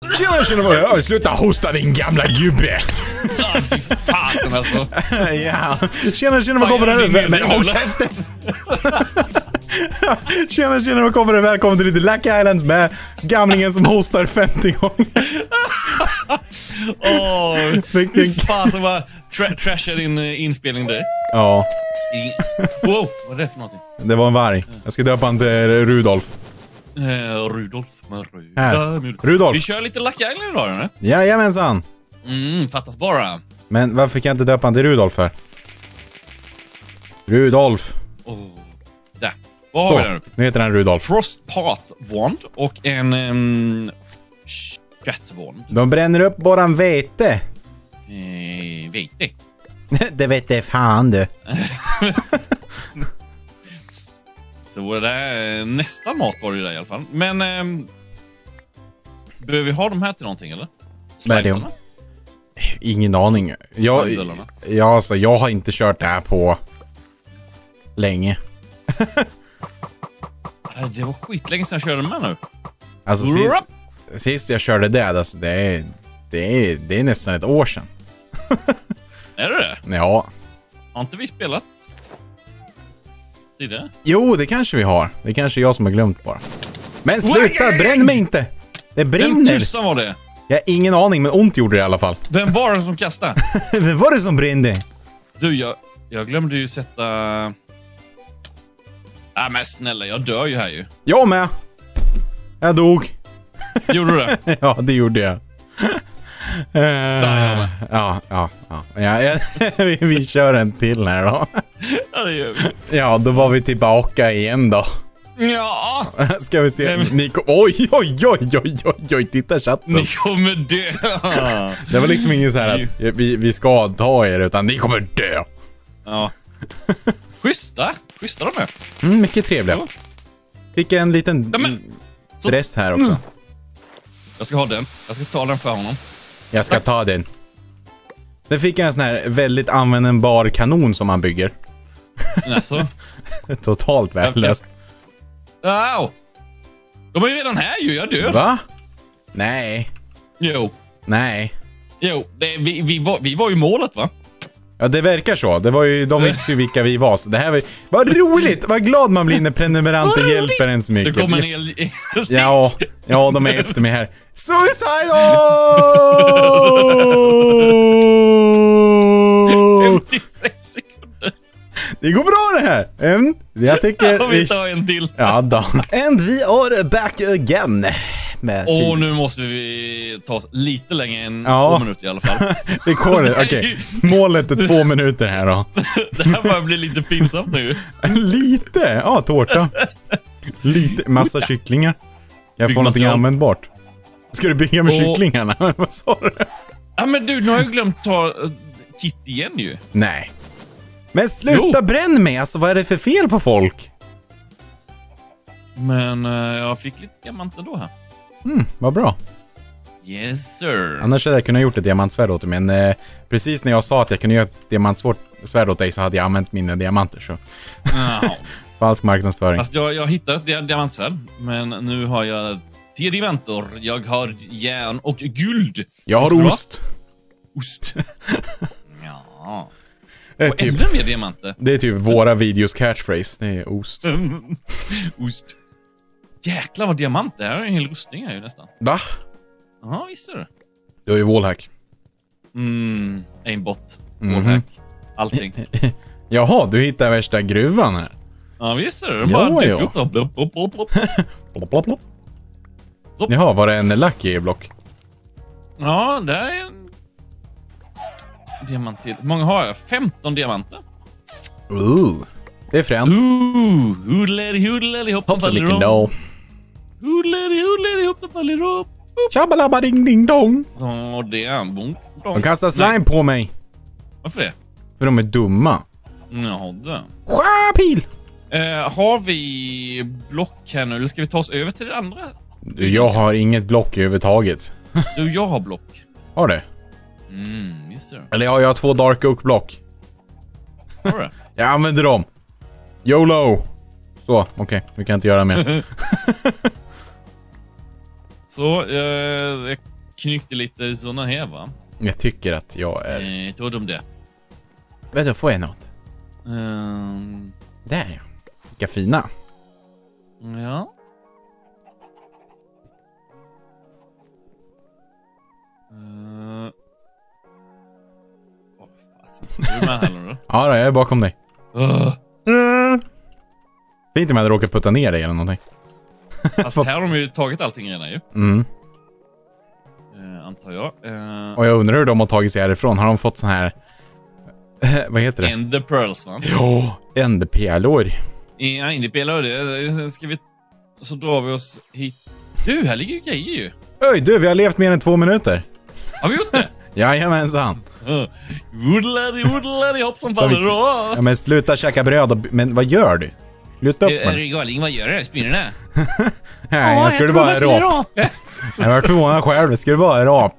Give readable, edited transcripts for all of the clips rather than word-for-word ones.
Tjena, sluta hosta din gamla gubbe. Fy fasen alltså. Ja, tjena, vad kommer det? Men håll käften. Tjena, vad kommer det? Välkommen till lite Lucky Islands med gamlingen som hostar 50 gånger. Fy fasen vad trashar din inspelning där. Ja. Wow, vad är det för någonting? Det var en varg. Jag ska döpa han till Rudolf. Rudolf. Rudolf. Vi kör lite Lucky Island idag, eller? Jajamensan. Fattas bara. Men varför kan jag inte döpa han till Rudolf för? Rudolf. Där. Vad har vi där? Nu heter han Rudolf. Frostpath Wand och en Chatwand. De bränner upp våran vete. Vete. Det vet det fan du. Så det är nästan mat var det där i alla fall. Men behöver vi ha de här till någonting eller? Slimesarna? Ingen aning. Jag har inte kört det här på länge. Det var skitlänge sedan jag körde med nu. Alltså sist jag körde det, alltså det är nästan ett år sedan. Är det? Ja. Har inte vi spelat? Det? Jo, det kanske vi har. Det kanske är jag som har glömt bara. Men sluta, bränn mig inte! Det brinner! Vem tusan var det? Jag har ingen aning, men ont gjorde det i alla fall. Vem var det som kastade? Vem var det som brände? Du, jag glömde ju sätta... Men snälla, jag dör ju här ju. Jag med! Jag dog. Gjorde du det? Ja, det gjorde jag. Ja. Vi kör en till här då. Ja, det gör vi. Ja, då var vi tillbaka igen då. Ja. Ska vi se. Oj, titta chatten. Ni kommer dö. Det var liksom ingen så här att vi ska ta er, utan ni kommer dö. Ja. Schyssta de är. Mycket trevliga. Så. Fick en liten dress här också. Jag ska ha den. Jag ska ta den för honom. Jag ska ta den. Den fick en sån här väldigt användbar kanon som man bygger. Alltså. Totalt värdelöst. Wow. De är ju redan här ju, jag dör. Va? Nej. Jo. Nej. Jo, vi var ju målet va? Ja, det verkar så. Det var ju, de visste ju vilka vi var. Så det här var vad roligt. Vad glad man blir när prenumeranter hjälper en så mycket. Det kommer en Ja, de är efter mig här. Suicide! 56 sekunder. Det går bra det här. Jag tycker vi tar en till. Ja då. And we are back again. Nu måste vi ta oss lite längre än 2 minuter i alla fall. Det går det. Okej. Målet är 2 minuter här då. Det här börjar bli lite pinsamt nu. Lite? Ja, tårta. Lite. Massa kycklingar. Jag får någonting användbart. Ska du bygga med kycklingarna? Vad sa du? Ja, men du, nu har jag glömt ta kit igen ju. Nej. Men sluta bränn mig. Alltså, vad är det för fel på folk? Men jag fick lite diamanter då här. Vad bra. Yes sir. Annars hade jag kunnat gjort ett diamantsvärd åt dig. Men precis när jag sa att jag kunde göra ett diamantsvärd åt dig så hade jag använt mina diamanter. Så. Falsk marknadsföring. Alltså, jag hittade ett diamantsvärd. Men nu har jag 10 diamanter. Jag har järn och guld. Jag har ost. Ost. Ja. Och ännu mer diamanter. Det är typ våra videos catchphrase. Det är ost. Ost. Jäklar vad diamant det här är. En hel rustning här ju nästan. Va? Ja, visst är det. Du har ju wallhack. Aimbot. Wallhack. Allting. Jaha, du hittar värsta gruvan här. Ja, visst är det. Den bara dyker upp. Jaha, var det en lucky block? Ja, det är en diamant till. Hur många har jag? 15 diamanter. Det är fränt. Hudleri hoppsan faller upp. Hudleri hoppsan faller upp. Tjabalabba ding ding dong. Ja, det är en bonk. De kastar slime på mig. Varför det? För de är dumma. Ja, det. Skärpil! Har vi block här nu? Eller ska vi ta oss över till det andra? Jag har inget block överhuvudtaget. Du, jag har block. Har det? Yes sir. Eller jag har 2 dark oak block. Har du det? Jag använder dem. YOLO! Så, okej. Vi kan inte göra mer. Så, knyckte lite såna här, va? Jag tycker att jag är... Tog de det? Vadå, får jag något? Där ja. Vilka fina. Ja. Är du med här nu då? Ja, jag är bakom dig. Fint om jag hade råkat putta ner dig eller någonting. Fast här har de ju tagit allting redan ju. Antar jag. Och jag undrar hur de har tagit sig härifrån. Har de fått sån här... vad heter det? Ender Pearls, va? Ja, enderpjälor. Ja, Enderpjälor. Det ska vi... Så drar vi oss hit. Du, här ligger ju grejer ju. Oj, du, vi har levt mer än 2 minuter. Har vi gjort det? Jajamensan. Woodladdy, hoppsan faller då. Ja, men sluta käka bröd och... Men vad gör du? Sluta upp med det. Galning, vad gör du? Spinnerna? Nej, jag skulle bara en rap. Jag var förvånad själv, det skulle vara en rap.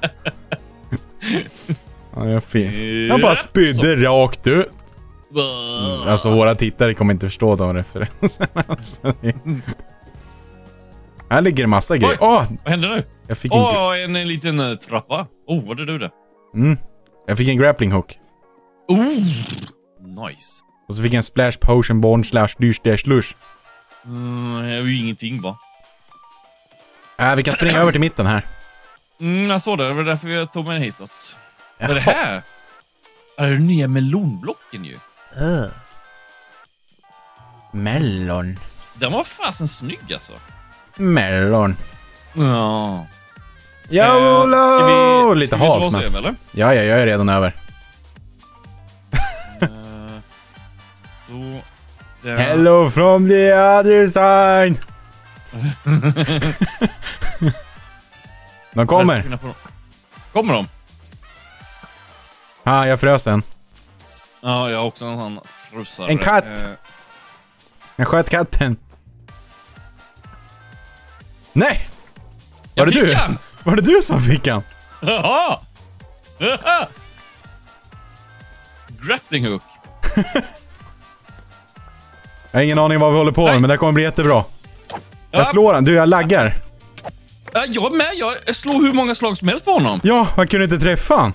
Ja, jag är fin. Jag bara spydde rakt ut. Alltså, våra tittare kommer inte förstå de referenserna. Här ligger en massa grejer. Vad händer nu? Jag fick en liten trappa. Var det du det? Jag fick en grappling hook. Nice. Och så fick jag en splash potion born /slush. Jag har ju ingenting, va? Vi kan springa över till mitten här. Jag såg det. Det var därför jag tog mig hitåt. Vad är det här? Är det nya melonblocken ju? Mellon. Den var fasen snygg alltså. Mellon. Ja. Jävlar! Lite halt, men... men... över, eller? Ja, jag är redan över. Så... Hello from the other side! De kommer. Kommer de? Jag frös en. Ja, jag har också en sån frusare. En katt! Jag sköt katten. Nej! Var det du? Var det du som fick han? Jaha! Grappling hook. Jag har ingen aning vad vi håller på med, men det kommer bli jättebra. Jag slår han. Du, jag laggar. Jag med. Jag slår hur många slag som helst på honom. Ja, jag kunde inte träffa han.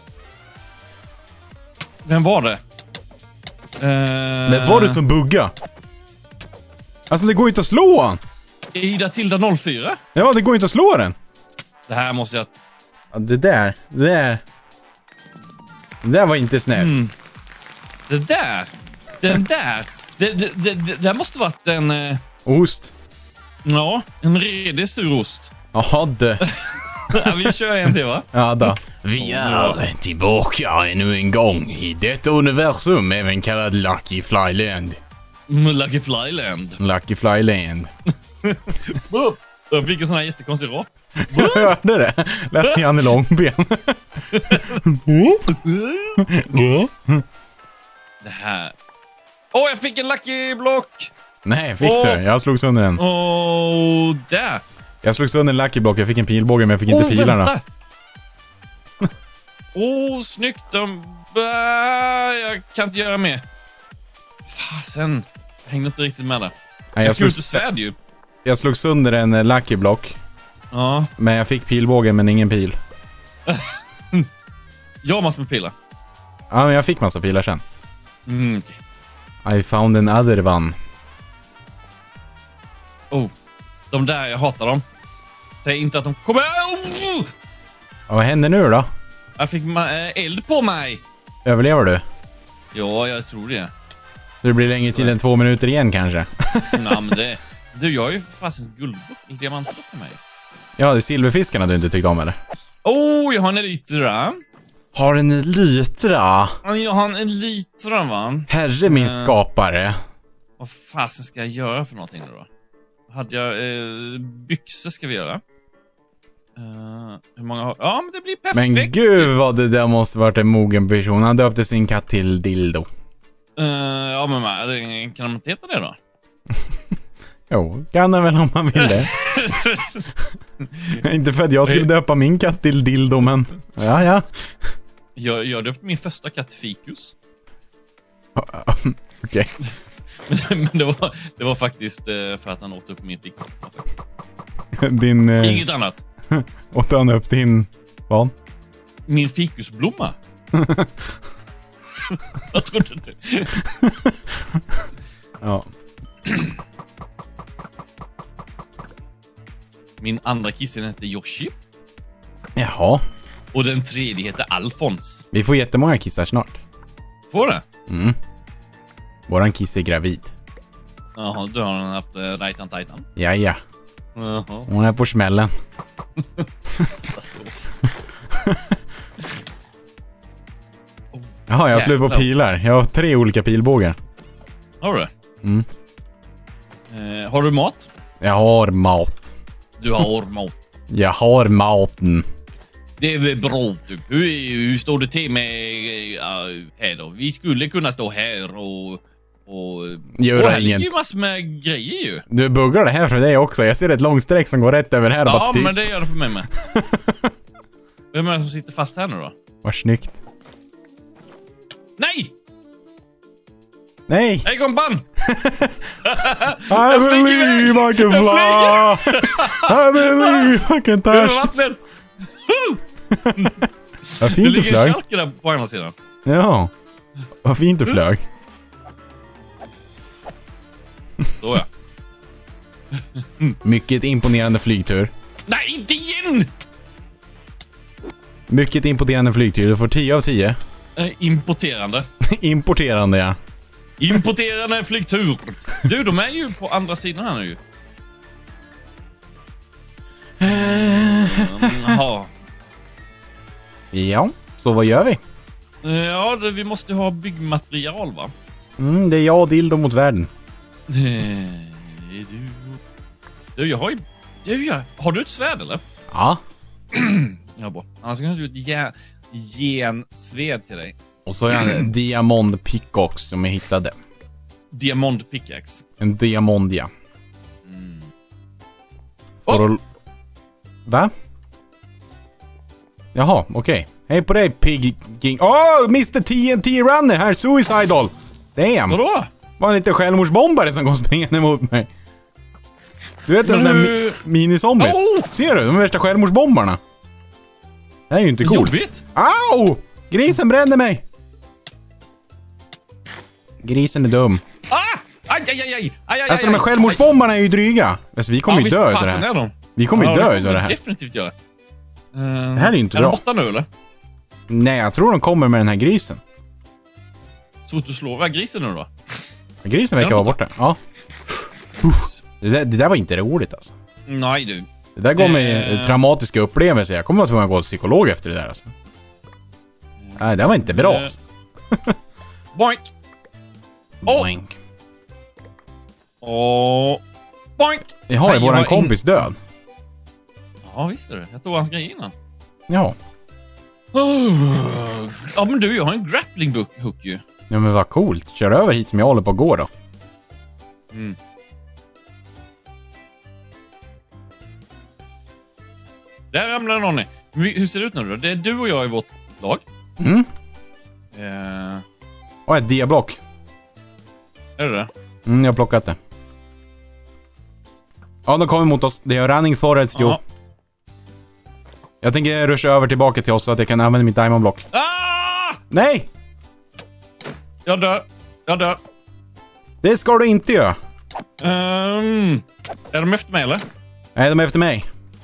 Vem var det? Det var du som bugga. Alltså, det går inte att slå han. Ida Tilda 04? Ja, det går inte att slå den. Det här måste jag... Ja, det där var inte snällt. Den där. Det måste varit en... Ost. Ja, en redig surost. Jaha, det. Vi kör en till, va? Ja, då. Vi är tillbaka ännu en gång i detta universum, även kallat Lucky Flyland. Lucky Flyland. Lucky Flyland. Jag fick en sån här jättekonstig rap. Jag hörde det. Läser Janne Långben. Det här... jag fick en Lucky Block! Nej, fick du? Jag slog sönder den. Där! Jag slog sönder en Lucky Block. Jag fick en pilbåge, men jag fick inte pilarna. Snyggt. Jag kan inte göra mer. Fasen. Jag hängde inte riktigt med det. Nej, jag slog inte svärd ju. Jag slog sönder en Lucky Block. Ja. Men jag fick pilbågen, men ingen pil. Jag har massor med pilar. Ja, men jag fick massa pilar sen. Okay. I found another one. De där, jag hatar dem. Säg inte att de kommer... Vad händer nu då? Jag fick eld på mig. Överlever du? Ja, jag tror det. Så det blir längre till än 2 minuter igen kanske? Nej, men det... Du, jag har ju fast en guldblock, en diamantblock till mig. Ja, det är silverfiskarna du inte tyckte om, eller? Jag har en elytra. Har en elytra? Jag har en elytra, va? Herre min skapare. Vad fasen ska jag göra för någonting då? Hade jag... byxor ska vi göra. Hur många har... Ja, men det blir perfekt. Men gud vad det där måste varit en mogen person. Han döpte sin katt till Dildo. Ja, men kan man heta det då? Jo, kan han väl om man vill det. Inte för att jag skulle döpa min katt till Dildo, men... Ja. Jag döpte min första katt Fikus. Okej. Men det var faktiskt för att han åt upp min ficka. Din... Inget annat. Och han upp din... Vad? Min fikusblomma. Vad trodde du? Ja. Min andra kissen heter Yoshi. Jaha. Och den tredje heter Alfons. Vi får jättemånga kissar snart. Får det? Mm. Våran kiss är gravid. Jaha, du har haft Rajtan Titan. Jaja. Jaha. Hon är på smällen. Jaha, jag har slut på pilar. Jag har 3 olika pilbågar. Har du det? Mm. Har du mat? Jag har mat. Du har mat. Jag har maten. Det är väl bra typ. Hur står det till med här då? Vi skulle kunna stå här och göra här ligger inget. ju massor med grejer ju. Du buggar det här för dig också. Jag ser ett långsträck som går rätt över här. Ja, men det gör det för mig med. Vem är det som sitter fast här nu då? Vad snyggt. Nej! Nej! Hej kompan! I believe I can fly! I believe I can Över touch! vattnet! Vad Det fint du ligger flög. kälke där på andra sidan. Ja. Vad fint du flög. Så ja. Mycket imponerande flygtur. Nej, inte igen! Mycket imponerande flygtur. Du får 10 av 10. Importerande. Importerande, ja. Importerande flygtur. Du, de är ju på andra sidan här nu. Jaha. Ja, så vad gör vi? Ja, vi måste ha byggmaterial va? Det är jag och Dildo mot världen. Du, jag har ju... Har du ett svärd eller? Ja. Ja, bra. Annars kan du ett gensved till dig. Och så har jag en diamond pickaxe som jag hittade. Diamond pickaxe. En diamondia. Oh! Va? Jaha, okej. Hej på dig, Pig King. Mr. TNT Runner här, Suicidal. Damn. Vadå? Var en liten självmordsbombare som kom springande emot mig. Du vet en sån där mini-zombies. Ser du? De värsta självmordsbombarna. Det här är ju inte coolt. Jobbigt. Au! Grisen brände mig. Grisen är dum. Aj. Alltså de här självmordsbombarna är ju dryga. Alltså vi kommer ju dö utav det här. Vi kommer ju dö utav det här. Definitivt göra. Det här är ju inte bra. Är de bra. borta nu eller? Nej, jag tror de kommer med den här grisen. Så att du slår grisen nu då? Grisen verkar vara borta. Ja. Det där var inte roligt alltså. Nej du. Det där går med traumatiska upplevelser. Jag kommer att tvungen att gå till psykolog efter det där alltså. Nej, det var inte bra alltså. Boink. Boink. Boink. Jaha, är våran kompis död? Ja, visst är det. Jag tog hans grej innan. Ja. Ja, men du, jag har en grappling hook ju. Ja, men vad coolt. Kör över hit som jag håller på att gå då. Där ramlar någon i. Hur ser det ut nu då? Det är du och jag i vårt lag. Och ett diablock. Är det det? Jag har plockat det. Ja, de kommer mot oss. Det är running forest, jo. Jag tänker ruscha över tillbaka till oss så att jag kan använda mitt diamondblock. Nej! Jag dör. Det ska du inte göra. Är de efter mig eller? Nej, de är efter mig.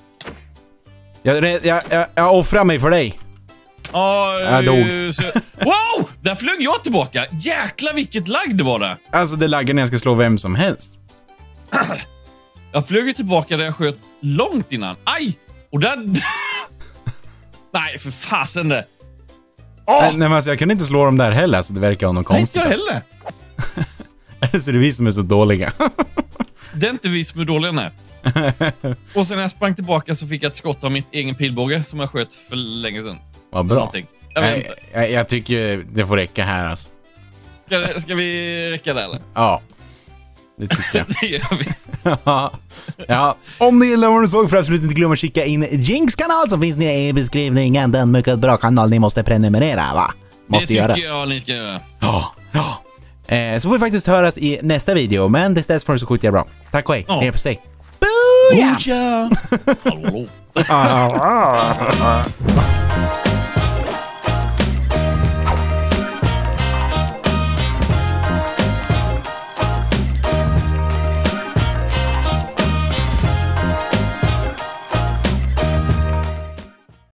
Jag offrar mig för dig. Jag dog. Wow! Där flög jag tillbaka. Jäklar vilket lagg det var där. Alltså det laggar när jag ska slå vem som helst. Jag flög ju tillbaka där jag sköt långt innan. Aj! Och där... Nej, för fasen det. Nej, men alltså jag kunde inte slå dem där heller, så det verkar ha något konstigt. Nej, inte jag heller. Så det är vi som är så dåliga. Det är inte vi som är dåliga, nej. Och sen när jag sprang tillbaka så fick jag ett skott av mitt egen pilbåge som jag sköt för länge sedan. Vad bra. Jag tycker det får räcka här alltså. Ska vi räcka där eller? Ja. Det tycker jag. Det gör vi. Ja. Om ni gillar vad ni såg, för absolut inte glömma att skicka in Jinx kanal som finns nere i beskrivningen. Den mycket bra kanal ni måste prenumerera, va? Måste det göra. tycker jag ni ska göra. Ja. Så får vi faktiskt höras i nästa video. Men det ställs för så sjukt bra. Tack och hej. Ner på sig. Boo! Hallå! Hallå!